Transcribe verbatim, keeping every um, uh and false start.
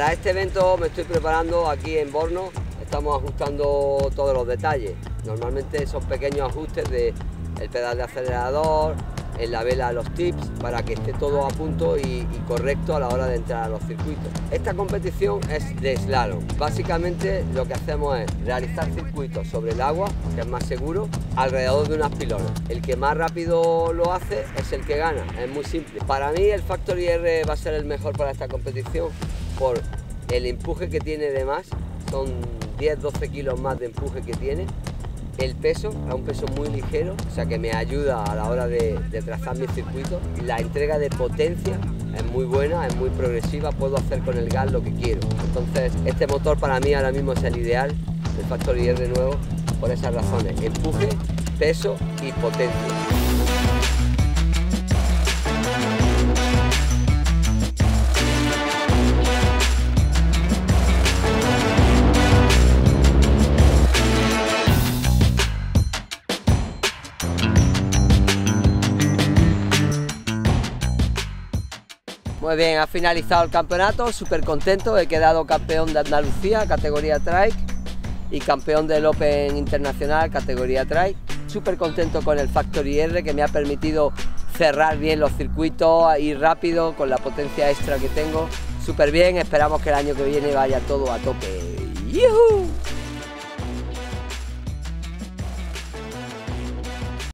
Para este evento me estoy preparando aquí en Borno, estamos ajustando todos los detalles. Normalmente son pequeños ajustes de el pedal de acelerador, en la vela los tips, para que esté todo a punto y, y correcto a la hora de entrar a los circuitos. Esta competición es de slalom. Básicamente lo que hacemos es realizar circuitos sobre el agua, que es más seguro, alrededor de unas pilonas. El que más rápido lo hace es el que gana, es muy simple. Para mí el Factor I R va a ser el mejor para esta competición por el empuje que tiene de más, son diez doce kilos más de empuje que tiene. El peso, es un peso muy ligero, o sea que me ayuda a la hora de, de trazar mis circuitos. La entrega de potencia es muy buena, es muy progresiva, puedo hacer con el gas lo que quiero. Entonces este motor para mí ahora mismo es el ideal, el Factor I R nuevo, por esas razones: empuje, peso y potencia. Muy bien, ha finalizado el campeonato, súper contento, he quedado campeón de Andalucía, categoría trike, y campeón del Open Internacional, categoría trike. Súper contento con el Factor I R, que me ha permitido cerrar bien los circuitos, ir rápido con la potencia extra que tengo. Súper bien, esperamos que el año que viene vaya todo a tope. ¡Yuhu!